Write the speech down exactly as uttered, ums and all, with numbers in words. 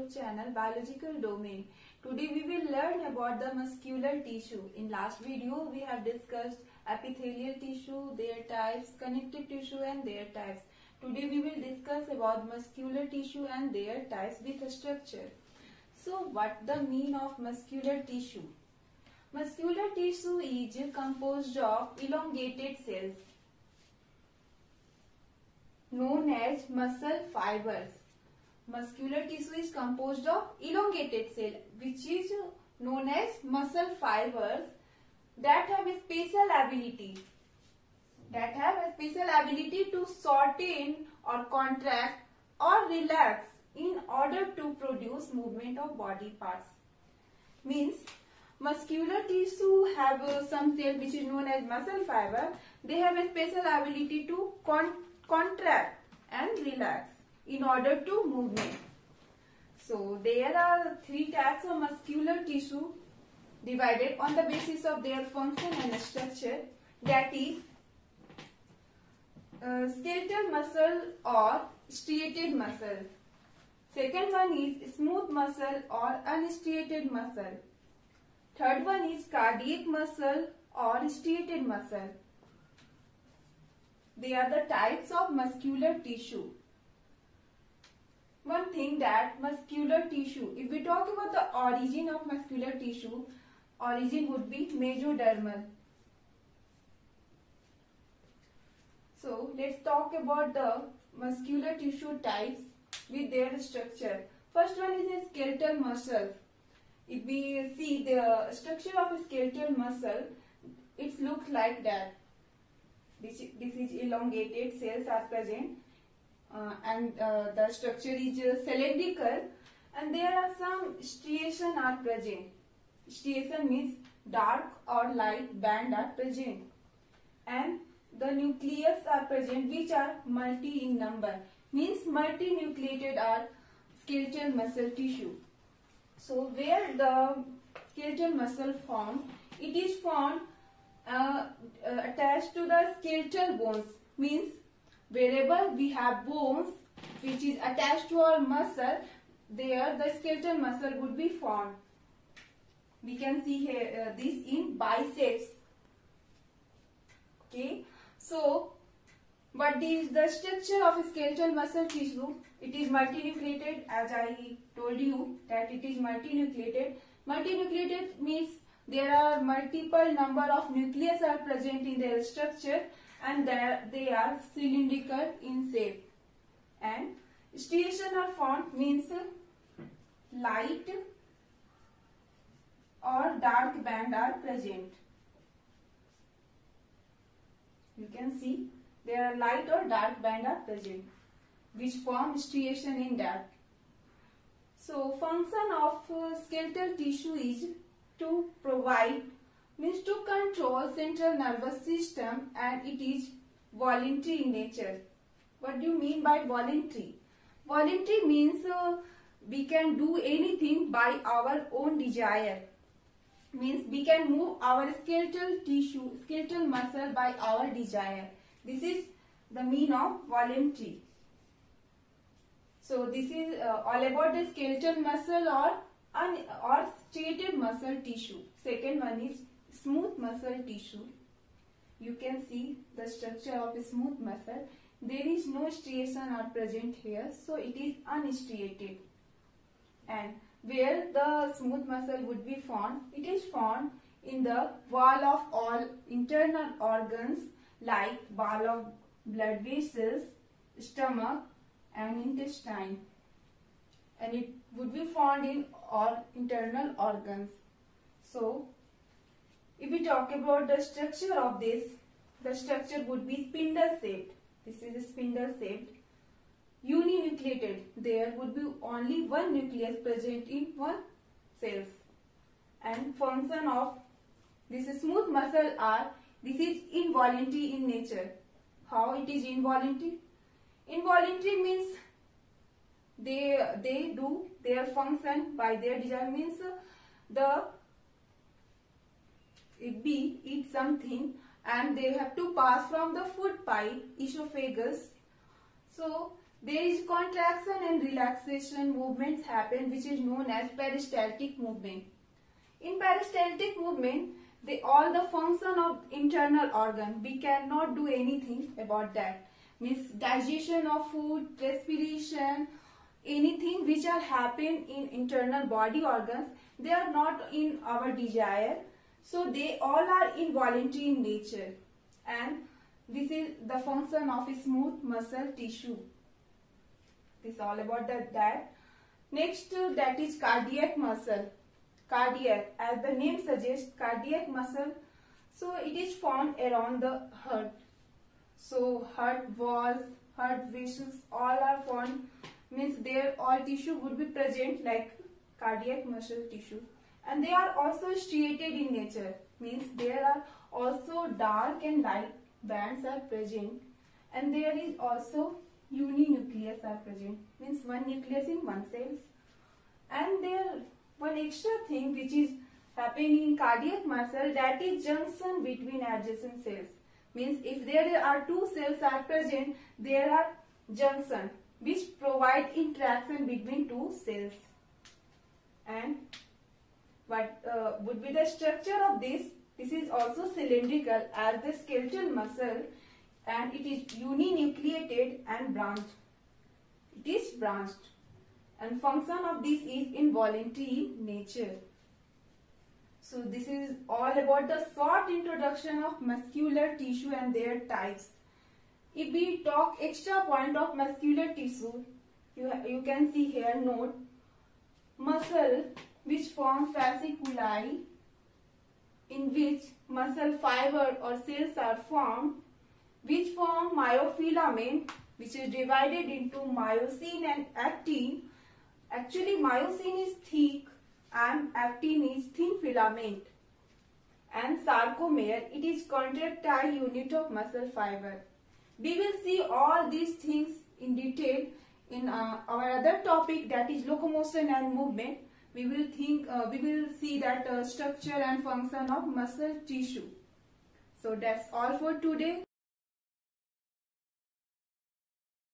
YouTube channel Biological Domain. Today we will learn about the muscular tissue. In last video we have discussed epithelial tissue, their types, connective tissue and their types. Today we will discuss about muscular tissue and their types with a structure. So what the mean of muscular tissue? Muscular tissue is composed of elongated cells known as muscle fibers. Muscular tissue is composed of elongated cell which is known as muscle fibers that have a special ability that have a special ability to shorten or contract or relax in order to produce movement of body parts. Means muscular tissue have uh, some cell which is known as muscle fiber. They have a special ability to con contract and relax in order to movement. So there are three types of muscular tissue divided on the basis of their function and structure, that is uh, skeletal muscle or striated muscle. Second one is smooth muscle or unstriated muscle. Third one is cardiac muscle or striated muscle. They are the types of muscular tissue. One thing that muscular tissue, if we talk about the origin of muscular tissue, origin would be mesodermal. So let's talk about the muscular tissue types with their structure. First one is a skeletal muscle. If we see the structure of a skeletal muscle, it looks like that. This, this is elongated cells are present uh, and uh, the structure is uh, cylindrical and there are some striation are present. Striation means dark or light band are present and the nucleus are present which are multi in number, means multinucleated are skeletal muscle tissue. So where the skeletal muscle formed, it is formed uh, uh, attached to the skeletal bones, means wherever we have bones which is attached to our muscle, there the skeletal muscle would be formed. We can see here uh, this in biceps. Okay, so what is the structure of a skeletal muscle tissue? It is multinucleated, as I told you that it is multinucleated. Multinucleated means there are multiple number of nucleus are present in their structure and they are cylindrical in shape. And striation are formed means light or dark band are present. You can see there are light or dark band are present which form striation in that. So function of uh, skeletal tissue is to provide, means to control central nervous system, and it is voluntary in nature. What do you mean by voluntary? Voluntary means uh, we can do anything by our own desire. Means we can move our skeletal tissue, skeletal muscle by our desire. This is the mean of voluntary. So this is uh, all about the skeletal muscle or un or striated muscle tissue. Second one is smooth muscle tissue. You can see the structure of a smooth muscle. There is no striation are present here, so it is unstriated. And where the smooth muscle would be found, it is found in the wall of all internal organs like wall of blood vessels, stomach and intestine, and it would be found in all internal organs. So if we talk about the structure of this, the structure would be spindle shaped. This is a spindle shaped, uninucleated. There would be only one nucleus present in one cells. And function of this smooth muscle are, this is involuntary in nature. How it is involuntary? Involuntary means they they do their function by their desire, means the if bee eat something and they have to pass from the food pipe, esophagus. So there is contraction and relaxation movements happen, which is known as peristaltic movement. In peristaltic movement, they all the function of internal organ. We cannot do anything about that. Means digestion of food, respiration, anything which are happen in internal body organs, they are not in our desire. So they all are involuntary in nature. And this is the function of a smooth muscle tissue. This is all about that. that. Next, uh, that is cardiac muscle. Cardiac, as the name suggests, cardiac muscle. So it is formed around the heart. So heart walls, heart vessels, all are formed. Means their all tissue would be present like cardiac muscle tissue. And they are also striated in nature. Means there are also dark and light bands are present. And there is also uninucleus are present. Means one nucleus in one cells. And there one extra thing which is happening in cardiac muscle, that is junction between adjacent cells. Means if there are two cells are present, there are junction which provide interaction between two cells. And what uh, would be the structure of this? This is also cylindrical as the skeletal muscle, and it is uninucleated and branched. It is branched. And function of this is involuntary in nature. So this is all about the short introduction of muscular tissue and their types. If we talk extra point of muscular tissue, you, you can see here note, muscle which form fasciculi, in which muscle fiber or cells are formed, which form myofilament, which is divided into myosin and actin. Actually, myosin is thick and actin is thin filament. And sarcomere, it is contractile unit of muscle fiber. We will see all these things in detail in uh, our other topic, that is locomotion and movement. We will think, uh, we will see that uh, structure and function of muscle tissue. So that's all for today.